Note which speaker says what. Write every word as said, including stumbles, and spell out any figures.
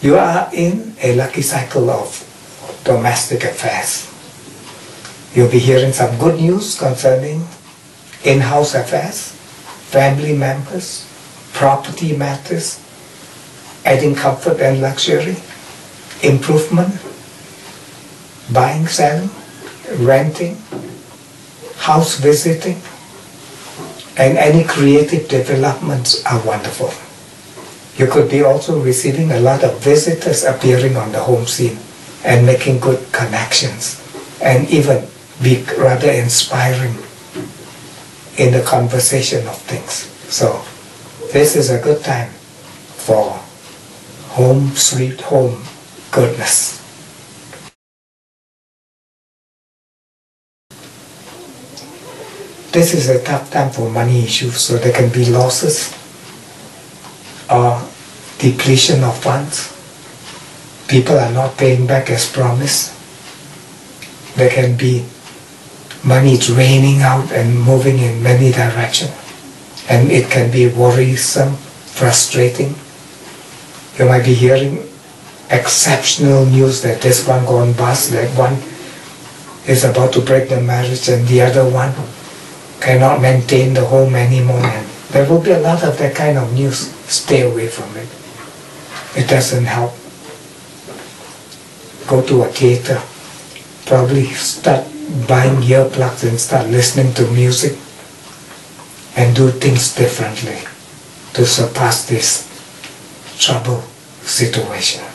Speaker 1: You are in a lucky cycle of domestic affairs. You'll be hearing some good news concerning in-house affairs, family members, property matters, adding comfort and luxury, improvement, buying, selling, renting, house visiting, and any creative developments are wonderful. You could be also receiving a lot of visitors appearing on the home scene and making good connections, and even be rather inspiring in the conversation of things. So this is a good time for home sweet home goodness. This is a tough time for money issues, so there can be losses or depletion of funds. People are not paying back as promised. There can be money draining out and moving in many directions, and it can be worrisome, frustrating. You might be hearing exceptional news that this one gone bust, that one is about to break the marriage, and the other one cannot maintain the home anymore. And there will be a lot of that kind of news. Stay away from it. It doesn't help. Go to a theater. Probably start buying earplugs and start listening to music and do things differently to surpass this trouble situation.